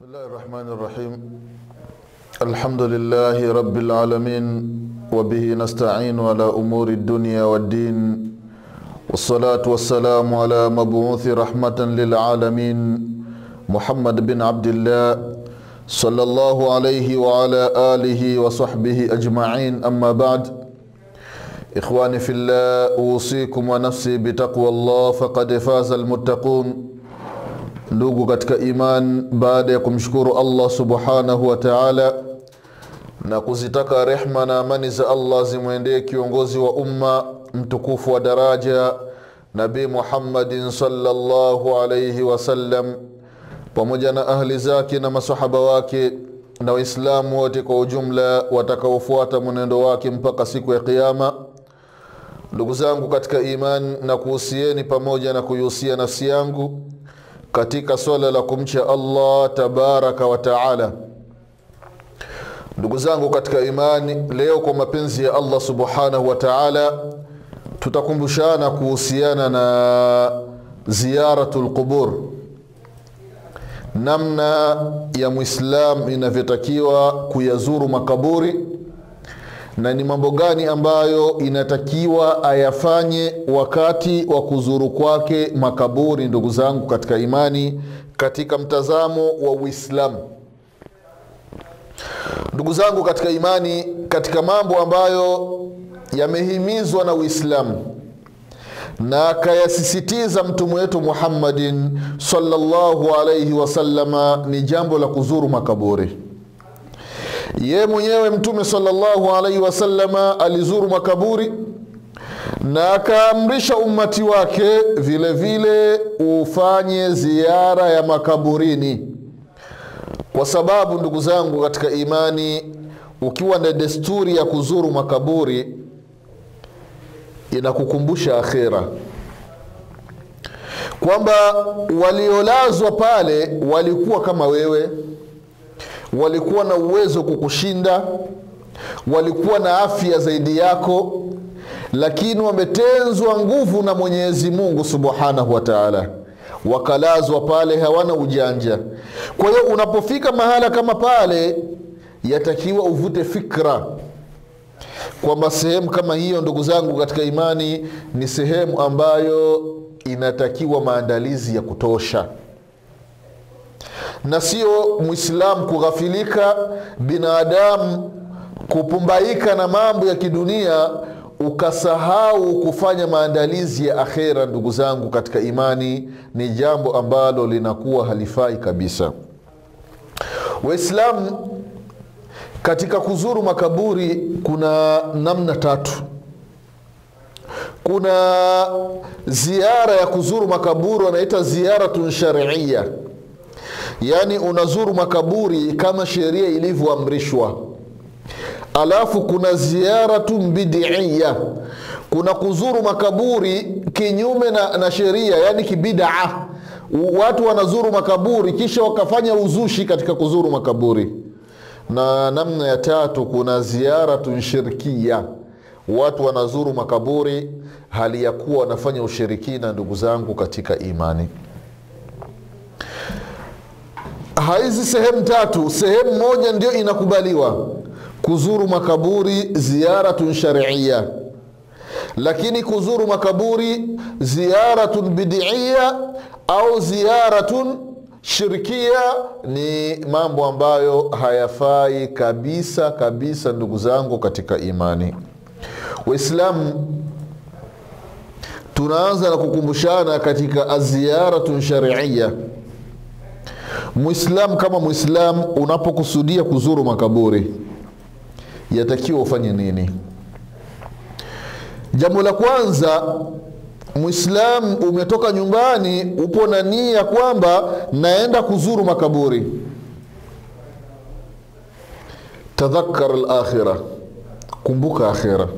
الله الرحمن الرحيم. الحمد لله رب العالمين وبه نستعين على أمور الدنيا والدين والصلاة والسلام على مبعوث رحمة للعالمين محمد بن عبد الله صلى الله عليه وعلى آله وصحبه أجمعين. أما بعد، إخواني في الله، أوصيكم ونفسي بتقوى الله فقد فاز المتقون. Ndugu katika iman, baada ya kumshukuru Allah subhanahu wa ta'ala na kuzitaka rehma na amani za Allah zimwendee kiongozi wa umma mtukufu wa daraja Nabii Muhammadin sallallahu alayhi wasallam, pamoja na ahli zake na masahaba wake na waislamu wote kwa ujumla watakaofuata mwenendo wake mpaka siku ya kiyama. Ndugu zangu katika iman, na kuhusieni pamoja na kuihusia nafsi yangu katika swala la kumcha Allah tabaraka wa taala. Ndugu zangu katika imani, leo kwa mapenzi ya Allah subhanahu wa taala tutakumbushana kuhusiana na ziyaratul qubur, namna ya Muislam inavyotakiwa kuyazuru makaburi na ni mambo gani ambayo inatakiwa ayafanye wakati wa kuzuru kwake makaburi. Ndugu zangu katika imani, katika mtazamo wa Uislamu, ndugu zangu katika imani, katika mambo ambayo yamehimizwa na Uislamu na akayasisitiza mtume wetu Muhammadin sallallahu alayhi wasallama ni jambo la kuzuru makaburi. Ye mwenyewe mtume sallallahu alayhi wasallama alizuru makaburi na akaamrisha ummati wake vile vile ufanye ziara ya makaburini, kwa sababu ndugu zangu katika imani, ukiwa na desturi ya kuzuru makaburi inakukumbusha akhera, kwamba waliolazwa pale walikuwa kama wewe, walikuwa na uwezo kukushinda, walikuwa na afya zaidi yako, lakini wametenzwa nguvu na Mwenyezi Mungu subhanahu wa ta'ala, wakalazwa pale, hawana ujanja. Kwa hiyo unapofika mahala kama pale, yatakiwa uvute fikra kwamba sehemu kama hiyo, ndugu zangu katika imani, ni sehemu ambayo inatakiwa maandalizi ya kutosha, na sio Muislamu kughafilika, binadamu kupumbaika na mambo ya kidunia ukasahau kufanya maandalizi ya akhera. Ndugu zangu katika imani, ni jambo ambalo linakuwa halifai kabisa. Waislamu katika kuzuru makaburi kuna namna tatu. Kuna ziara ya kuzuru makaburi wanaita ziyaratun shar'iyya, yani unazuru makaburi kama sheria ilivyoamrishwa. Alafu kuna ziyaratun bid'iyya, kuna kuzuru makaburi kinyume na sheria, yani kibid'a. Watu wanazuru makaburi kisha wakafanya uzushi katika kuzuru makaburi. Na namna ya tatu, kuna ziyaratun shirkiyya, watu wanazuru makaburi hali ya kuwa wanafanya ushirikina. Ndugu zangu katika imani, hizi sehemu tatu, sehemu moja ndio inakubaliwa kuzuru makaburi, ziyaratun shar'iyya, lakini kuzuru makaburi ziyaratun bid'iyya au ziyaratun shirkia ni mambo ambayo hayafai kabisa kabisa. Ndugu zangu katika imani, Waislamu tunaanza na kukumbushana katika aziyaratun shar'iyya. Muislamu kama Muislamu, unapokusudia kuzuru makaburi yatakiwa ufanye nini? Jambo la kwanza, Muislamu umetoka nyumbani, upo na nia kwamba naenda kuzuru makaburi, tadhakkar al-akhirah, kumbuka akhira.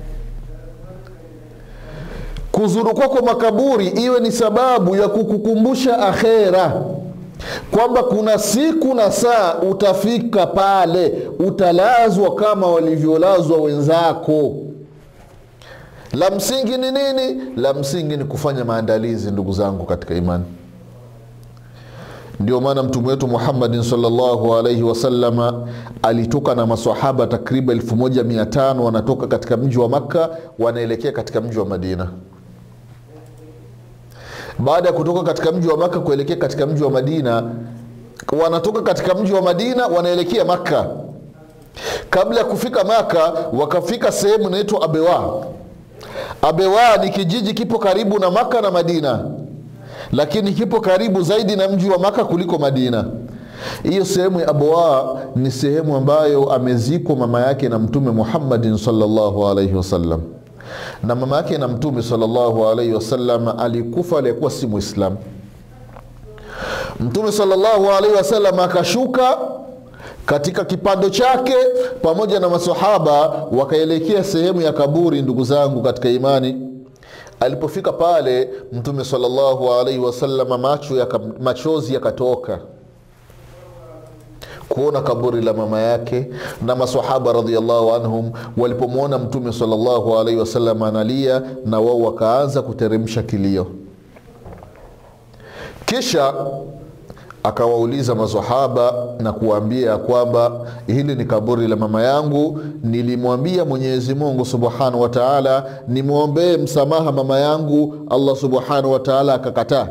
Kuzuru kwako makaburi iwe ni sababu ya kukukumbusha akhera, kwamba kuna siku na saa utafika pale, utalazwa kama walivyolazwa wenzako. La msingi ni nini? La msingi ni kufanya maandalizi. Ndugu zangu katika imani, Ndio maana mtume wetu Muhammad sallallahu alaihi wasallama alitoka na maswahaba takriban 1500 wanatoka katika mji wa Makka wanaelekea katika mji wa Madina. Baada ya kutoka katika mji wa Makka kuelekea katika mji wa Madina, wanatoka katika mji wa Madina wanaelekea Makka. Kabla ya kufika Makka wakafika sehemu inaitwa Abewa. Abewa ni kijiji kipo karibu na Makka na Madina, lakini kipo karibu zaidi na mji wa Makka kuliko Madina. Hiyo sehemu ya Abewa ni sehemu ambayo amezikwa mama yake na Mtume Muhammad sallallahu alaihi wasallam. Na mama yake na Mtume sallallahu alaihi wasallam alikufa alikuwa si Muislam. Mtume sallallahu alaihi wasallam akashuka katika kipando chake pamoja na maswahaba wakaelekea sehemu ya kaburi. Ndugu zangu katika imani, alipofika pale Mtume sallallahu alaihi wasallam machozi yakatoka kuona kaburi la mama yake, na maswahaba radhiyallahu anhum walipomwona Mtume sallallahu alaihi wasallam analia, na wao wakaanza kuteremsha kilio. Kisha akawauliza maswahaba na kuambia kwamba hili ni kaburi la mama yangu, nilimwambia Mwenyezi Mungu Subhanahu wa Ta'ala nimwombee msamaha mama yangu, Allah Subhanahu wa Ta'ala akakataa.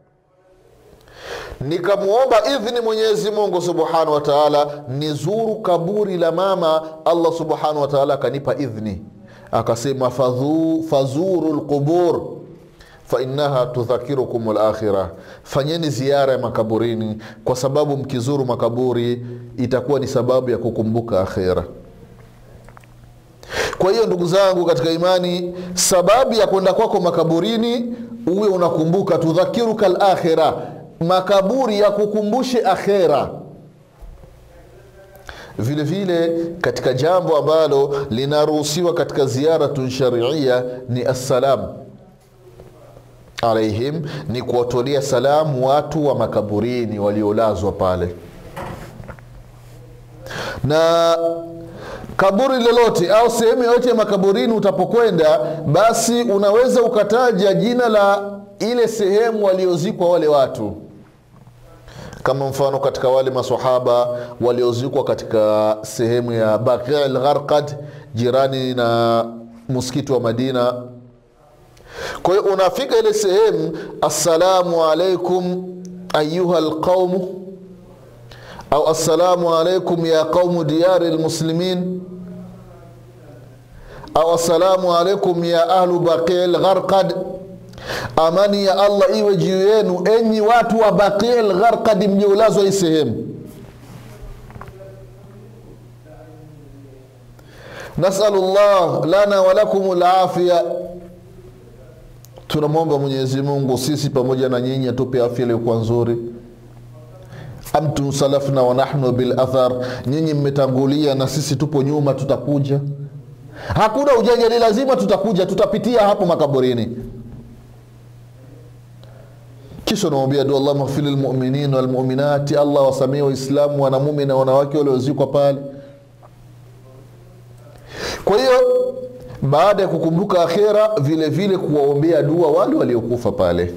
Nikamuomba idhini Mwenyezi Mungu Subhanahu wa Ta'ala nizuru kaburi la mama, Allah Subhanahu wa Ta'ala akanipa idhini, akasema fazuru alqubur fa innaha tudhakirukum al-akhirah, fanyeni ziara ya makaburini kwa sababu mkizuru makaburi itakuwa ni sababu ya kukumbuka akhira. Kwa hiyo ndugu zangu katika imani, sababu ya kwenda kwako makaburini uwe unakumbuka, tudhakiruka al-akhirah, makaburi ya kukumbushe akhira. Vile vile katika jambo ambalo linaruhusiwa katika ziyaratun sharia ni assalamu alaihim, ni kuwatolea salamu watu wa makaburini waliolazwa pale. Na kaburi lolote au sehemu yote ya makaburini utapokwenda, basi unaweza ukataja jina la ile sehemu waliozikwa wale watu. Kama mfano katika wale maswahaba waliozikwa katika sehemu ya Baqi' al-Gharqad, jirani na msikiti wa Madina. Kwa hiyo unafika ile sehemu, assalamu alaikum ayuha alqawm, au assalamu alaikum ya qawmu diyari almuslimin, au assalamu alaikum ya ahlu Baqi' al-Gharqad, amani ya Allah iwe juu yenu enyi watu wa Baqi' al-Gharqad mliolazwa hii sehemu. Nasalullah lana wa lakum al-afia, tunamwomba Mwenyezi Mungu sisi pamoja na nyinyi atupe afya iliyokuwa nzuri. Amtum salafna wa nahnu bil athar, nyinyi mmetangulia na sisi tupo nyuma, tutakuja. Hakuna ujanja, ni lazima tutakuja, tutapitia hapo makaburini. Kisha naomba dua, Allahumma ighfir lil mu'minina wal mu'minati, Allah wasamee waislamu wanamume na wanawake waliozikwa pale. Kwa hiyo baada ya kukumbuka akhera, vile vile kuwaombea dua wale waliokufa pale.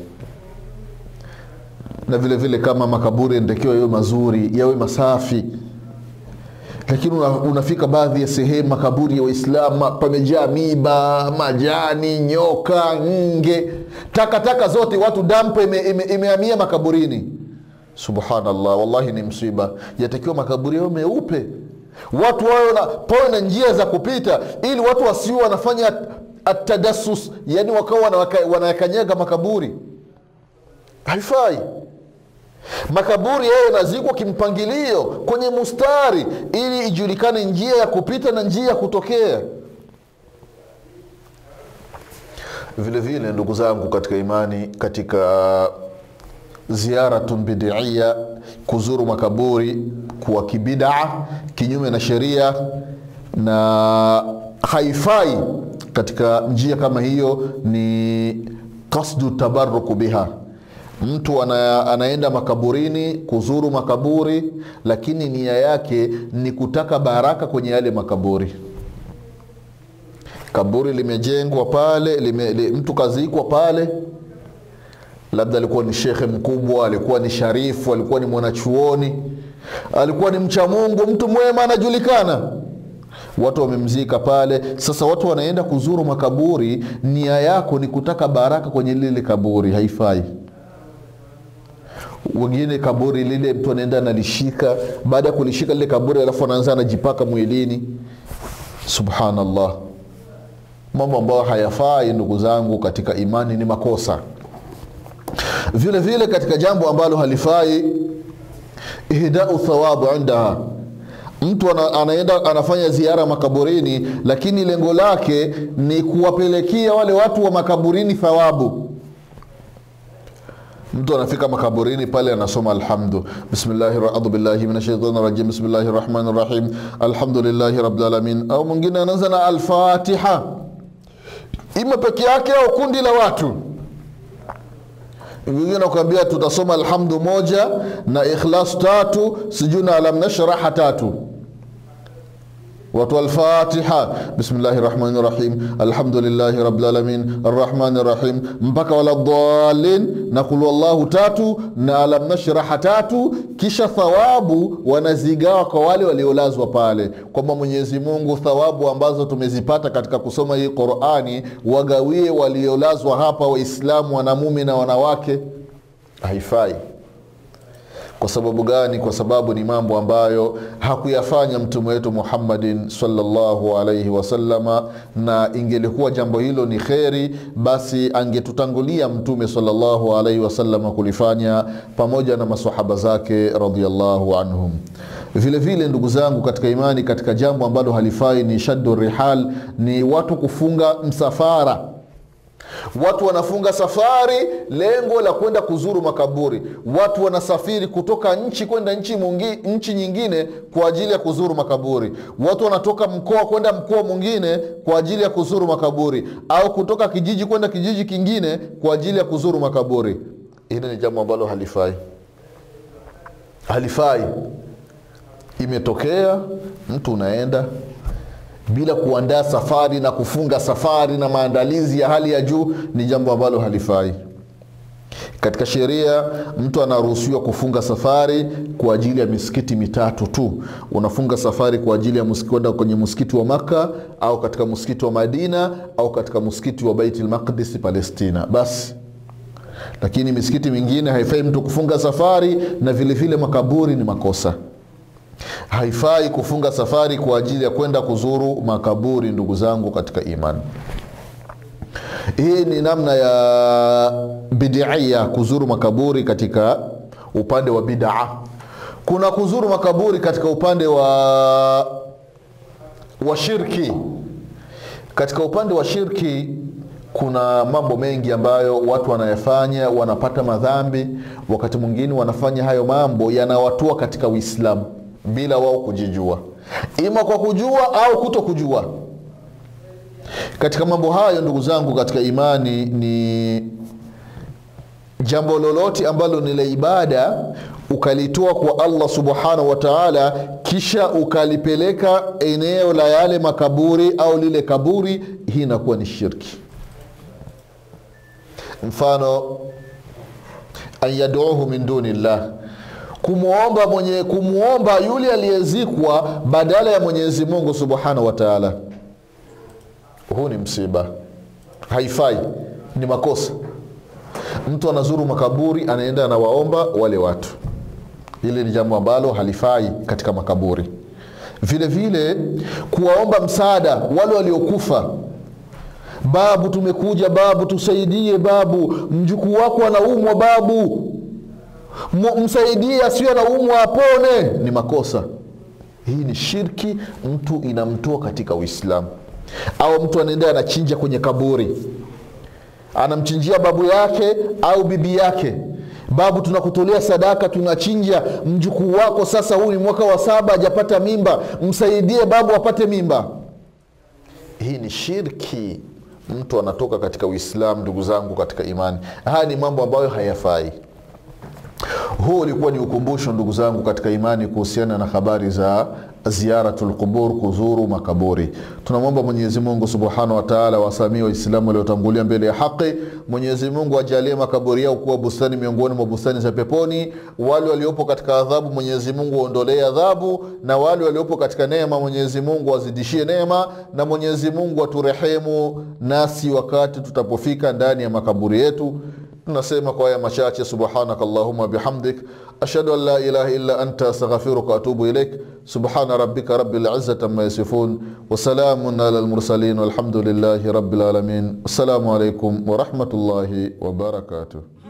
Na vile vile kama makaburi yanatakiwa yawe mazuri, yawe masafi. Lakini unafika baadhi ya sehemu makaburi ya Waislamu pamejaa miba, majani, nyoka, nge, takataka zote, watu dampo imehamia makaburini. Subhanallah, wallahi ni msiba. Yatakiwa makaburi yao meupe, watu wao na njia za kupita, ili watu wasiwe wanafanya atadassus, yani wakawa wanayakanyaga makaburi. Haifai. Makaburi yao yanazikwa kimpangilio kwenye mustari, ili ijulikane njia ya kupita na njia ya kutokea. Vile vile ndugu zangu katika imani, katika ziyaratun bid'iyya, kuzuru makaburi kwa kibid'a, kinyume na sheria, na haifai katika njia kama hiyo, ni qasdu tabarruku biha. Mtu anaenda makaburini kuzuru makaburi, lakini nia yake ni kutaka baraka kwenye yale makaburi. Kaburi limejengwa pale, mtu kazikwa pale, labda alikuwa ni shekhe mkubwa, alikuwa ni sharifu, alikuwa ni mwanachuoni, alikuwa ni mcha Mungu, mtu mwema anajulikana, watu wamemzika pale. Sasa watu wanaenda kuzuru makaburi, nia yako ni kutaka baraka kwenye lile kaburi, haifai. Wengine kaburi lile mtu anaenda analishika, baada ya kulishika lile kaburi alafu anaanza anajipaka mwilini. Subhanallah, mambo ambayo hayafai ndugu zangu katika imani, ni makosa. Vile vile katika jambo ambalo halifai, ihda'u thawabu indaha. Mtu anaenda anafanya ziara makaburini, lakini lengo lake ni kuwapelekea wale watu wa makaburini thawabu. Mtu anafika makaburini pale anasoma alhamdu, a'udhu billahi minash shaitani rajim, bismillahirrahmanirrahim, alhamdulillahi rabbil alamin. Au mwingine anaanza na al-Fatiha, ima peke yake au kundi la watu. Wengine nakwambia tutasoma alhamdu moja na ikhlas 3, sijuna alam nashrah 3. watu al-Fatiha, bismillahirrahmanirrahim, alhamdulillahi rabbil alamin, arrahmanirrahim, mpaka wala dhalin, na qul wallahu 3 na alam nashrah 3. Kisha thawabu wanazigawa kwa wale waliolazwa pale, kwamba Mwenyezi Mungu thawabu ambazo tumezipata katika kusoma hii Qur'ani wagawie waliolazwa hapa, Waislamu wanamume na wanawake. Haifai. Kwa sababu gani? Kwa sababu ni mambo ambayo hakuyafanya mtume wetu Muhammadin sallallahu alayhi wasallama, na ingelikuwa jambo hilo ni kheri, basi angetutangulia mtume sallallahu alayhi wasallama kulifanya pamoja na maswahaba zake radhiyallahu anhum. Vile vile ndugu zangu katika imani, katika jambo ambalo halifai ni shaddu rihal, ni watu kufunga msafara. Watu wanafunga safari, lengo la kwenda kuzuru makaburi. Watu wanasafiri kutoka nchi kwenda nchi nyingine kwa ajili ya kuzuru makaburi. Watu wanatoka mkoa kwenda mkoa mwingine kwa ajili ya kuzuru makaburi, au kutoka kijiji kwenda kijiji kingine kwa ajili ya kuzuru makaburi. Hili ni jambo ambalo halifai. Halifai. Imetokea mtu unaenda bila kuandaa safari na kufunga safari na maandalizi ya hali ya juu, ni jambo ambalo halifai. Katika sheria mtu anaruhusiwa kufunga safari kwa ajili ya misikiti mitatu tu. Unafunga safari kwa ajili ya kwenda kwenye msikiti wa Maka, au katika msikiti wa Madina, au katika msikiti wa Baitul Maqdis Palestina, basi. Lakini misikiti mingine haifai mtu kufunga safari, na vile vile makaburi ni makosa. Haifai kufunga safari kwa ajili ya kwenda kuzuru makaburi, ndugu zangu katika imani. Hii ni namna ya bid'ia, kuzuru makaburi katika upande wa bid'a. Kuna kuzuru makaburi katika upande wa shirki. Katika upande wa shirki kuna mambo mengi ambayo watu wanayafanya, wanapata madhambi. Wakati mwingine wanafanya hayo mambo yanawatoa katika Uislamu bila wao kujijua, ima kwa kujua au kutokujua. Katika mambo hayo ndugu zangu katika imani, ni jambo lolote ambalo ni la ibada ukalitoa kwa Allah subhanahu wa ta'ala, kisha ukalipeleka eneo la yale makaburi au lile kaburi, hii inakuwa ni shirki. Mfano, ayaduhu min dunillah, kumuomba yule aliyezikwa badala ya Mwenyezi Mungu subhanahu wa ta'ala. Huu ni msiba, haifai, ni makosa. Mtu anazuru makaburi, anaenda anawaomba wale watu, hili ni jambo ambalo halifai katika makaburi. Vile vile kuwaomba msaada wale waliokufa. Babu, tumekuja babu, tusaidie babu, mjukuu wako anaumwa babu, msaidie asiwe anaumwa apone, ni makosa. Hii ni shirki, mtu inamtoa katika Uislamu. Au mtu anaenda anachinja kwenye kaburi, anamchinjia babu yake au bibi yake. Babu, tunakutolea sadaka, tunachinja mjukuu wako, sasa huu ni mwaka wa 7 hajapata mimba, msaidie babu apate mimba. Hii ni shirki, mtu anatoka katika Uislamu. Ndugu zangu katika imani, haya ni mambo ambayo hayafai. Huu ulikuwa ni ukumbusho ndugu zangu katika imani kuhusiana na habari za ziyaratul qubur, kuzuru makaburi. Tunamwomba Mwenyezi Mungu Subhanahu wa Ta'ala wasamii waislamu waliotangulia mbele ya haki. Mwenyezi Mungu ajalie makaburi yao kuwa bustani miongoni mwa bustani za peponi. Wale waliopo katika adhabu Mwenyezi Mungu aondolee adhabu, na wale waliopo katika neema Mwenyezi Mungu azidishie neema, na Mwenyezi Mungu aturehemu nasi wakati tutapofika ndani ya makaburi yetu. Tunasema kwa haya machache, subhanakallahumma bihamdik, ashhadu an la ilaha illa anta, astaghfiruka wa atubu ilaik. Subhana rabbika rabbil izzati amma yasifun, wa salamun alal mursalin, walhamdulillahi rabbil alamin. Assalamu alaykum wa rahmatullahi wa barakatuh.